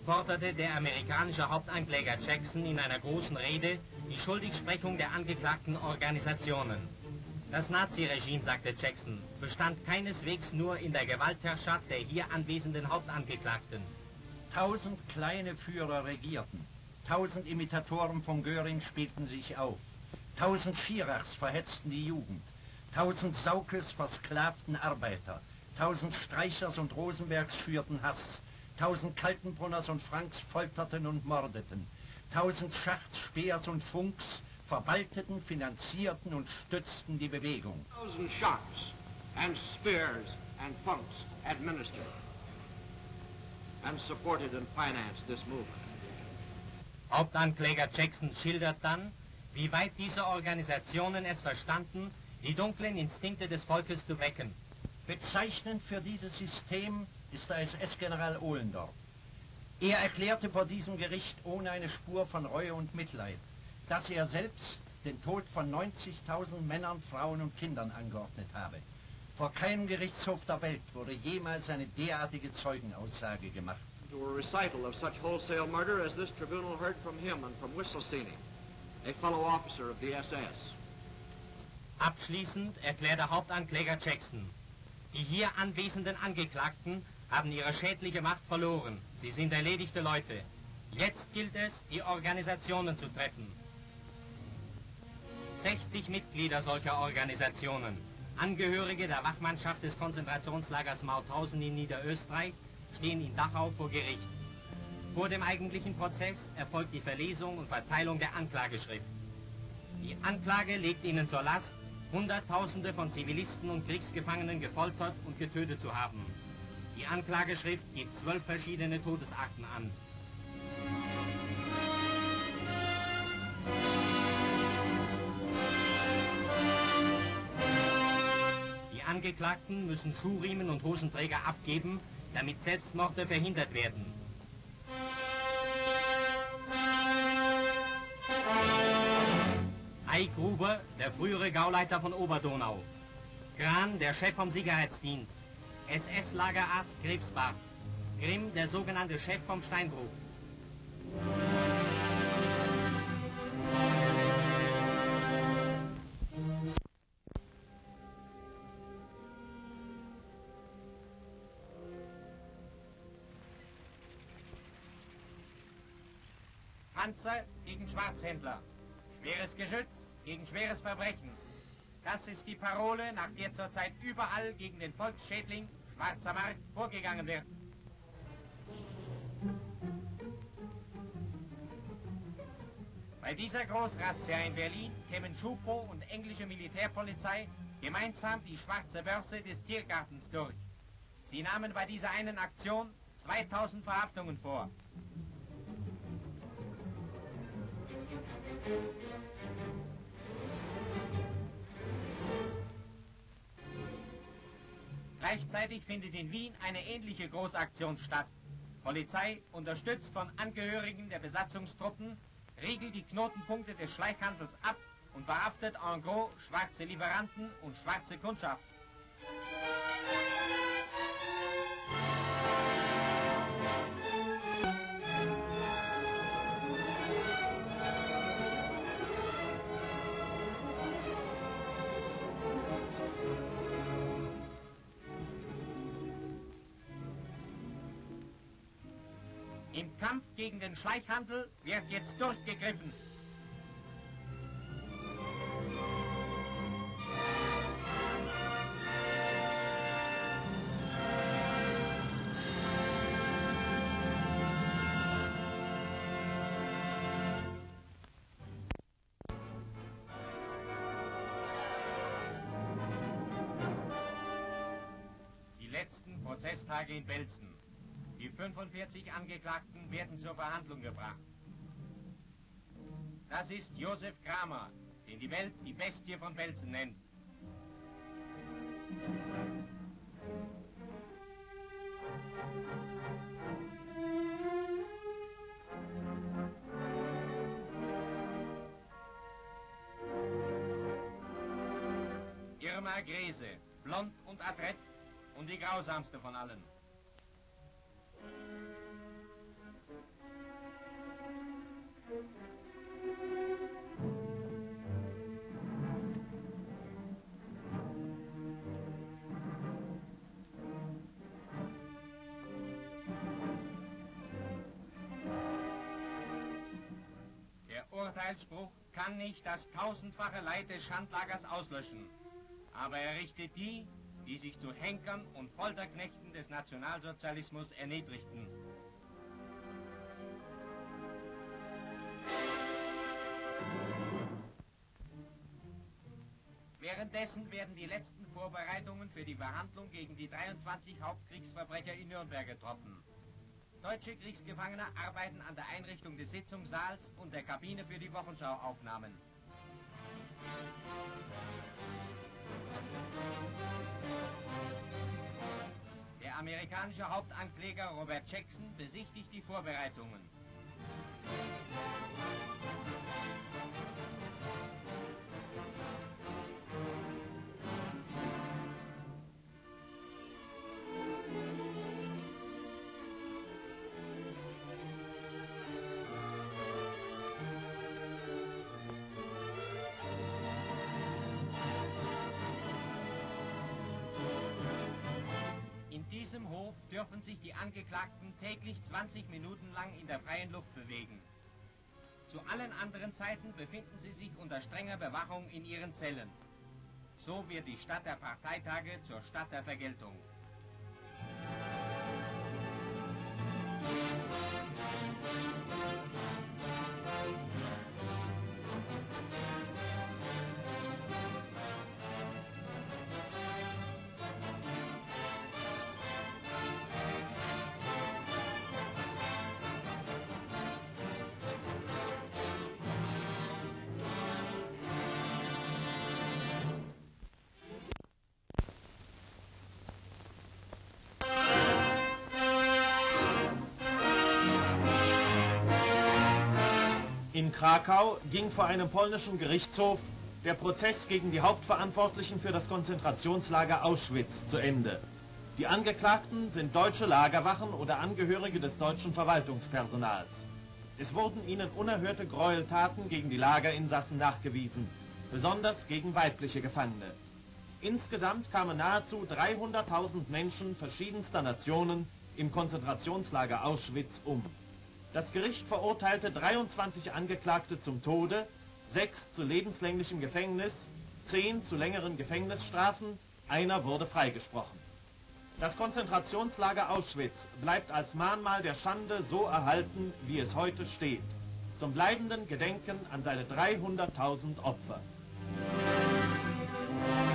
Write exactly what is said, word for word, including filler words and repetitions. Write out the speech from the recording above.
forderte der amerikanische Hauptankläger Jackson in einer großen Rede die Schuldigsprechung der angeklagten Organisationen. Das Naziregime, sagte Jackson, bestand keineswegs nur in der Gewaltherrschaft der hier anwesenden Hauptangeklagten. Tausend kleine Führer regierten, tausend Imitatoren von Göring spielten sich auf, tausend Schirachs verhetzten die Jugend, tausend Saukes versklavten Arbeiter, tausend Streichers und Rosenbergs schürten Hass, tausend Kaltenbrunners und Franks folterten und mordeten, tausend Schachts, Speers und Funks verwalteten, finanzierten und stützten die Bewegung. Tausend Schachts and Speers and Funks administered and supported and financed this movement. Hauptankläger Jackson schildert dann, wie weit diese Organisationen es verstanden, die dunklen Instinkte des Volkes zu wecken. Bezeichnend für dieses System ist der S S-General Ohlendorf. Er erklärte vor diesem Gericht ohne eine Spur von Reue und Mitleid, dass er selbst den Tod von neunzigtausend Männern, Frauen und Kindern angeordnet habe. Vor keinem Gerichtshof der Welt wurde jemals eine derartige Zeugenaussage gemacht. To a recital of such wholesale murder as this tribunal heard from him and from Whistlesini, a fellow officer of the S S. Abschließend erklärte Hauptankläger Jackson: Die hier anwesenden Angeklagten haben ihre schädliche Macht verloren. Sie sind erledigte Leute. Jetzt gilt es, die Organisationen zu treffen. sechzig Mitglieder solcher Organisationen, Angehörige der Wachmannschaft des Konzentrationslagers Mauthausen in Niederösterreich, stehen in Dachau vor Gericht. Vor dem eigentlichen Prozess erfolgt die Verlesung und Verteilung der Anklageschrift. Die Anklage legt ihnen zur Last, Hunderttausende von Zivilisten und Kriegsgefangenen gefoltert und getötet zu haben. Die Anklageschrift gibt zwölf verschiedene Todesarten an. Die Angeklagten müssen Schuhriemen und Hosenträger abgeben, damit Selbstmorde verhindert werden. Hay Gruber, der frühere Gauleiter von Oberdonau. Gran, der Chef vom Sicherheitsdienst. S S-Lagerarzt Krebsbach. Grimm, der sogenannte Chef vom Steinbruch. Panzer gegen Schwarzhändler. Schweres Geschütz gegen schweres Verbrechen. Das ist die Parole, nach der zurzeit überall gegen den Volksschädling Schwarzer Markt vorgegangen wird. Bei dieser Großrazzia in Berlin kämen Schupo und englische Militärpolizei gemeinsam die schwarze Börse des Tiergartens durch. Sie nahmen bei dieser einen Aktion zweitausend Verhaftungen vor. Gleichzeitig findet in Wien eine ähnliche Großaktion statt. Polizei, unterstützt von Angehörigen der Besatzungstruppen, riegelt die Knotenpunkte des Schleichhandels ab und verhaftet en gros schwarze Lieferanten und schwarze Kundschaft. Im Kampf gegen den Schleichhandel wird jetzt durchgegriffen. Die letzten Prozesstage in Belzen. Die fünfundvierzig Angeklagten werden zur Verhandlung gebracht. Das ist Josef Kramer, den die Welt die Bestie von Belzen nennt. Irma Grese, blond und adrett und die grausamste von allen. Urteilsspruch kann nicht das tausendfache Leid des Schandlagers auslöschen, aber er richtet die, die sich zu Henkern und Folterknechten des Nationalsozialismus erniedrigten. Währenddessen werden die letzten Vorbereitungen für die Verhandlung gegen die dreiundzwanzig Hauptkriegsverbrecher in Nürnberg getroffen. Deutsche Kriegsgefangene arbeiten an der Einrichtung des Sitzungssaals und der Kabine für die Wochenschauaufnahmen. Der amerikanische Hauptankläger Robert Jackson besichtigt die Vorbereitungen. In diesem Hof dürfen sich die Angeklagten täglich zwanzig Minuten lang in der freien Luft bewegen. Zu allen anderen Zeiten befinden sie sich unter strenger Bewachung in ihren Zellen. So wird die Stadt der Parteitage zur Stadt der Vergeltung. In Krakau ging vor einem polnischen Gerichtshof der Prozess gegen die Hauptverantwortlichen für das Konzentrationslager Auschwitz zu Ende. Die Angeklagten sind deutsche Lagerwachen oder Angehörige des deutschen Verwaltungspersonals. Es wurden ihnen unerhörte Gräueltaten gegen die Lagerinsassen nachgewiesen, besonders gegen weibliche Gefangene. Insgesamt kamen nahezu dreihunderttausend Menschen verschiedenster Nationen im Konzentrationslager Auschwitz um. Das Gericht verurteilte dreiundzwanzig Angeklagte zum Tode, sechs zu lebenslänglichem Gefängnis, zehn zu längeren Gefängnisstrafen, einer wurde freigesprochen. Das Konzentrationslager Auschwitz bleibt als Mahnmal der Schande so erhalten, wie es heute steht, zum bleibenden Gedenken an seine dreihunderttausend Opfer.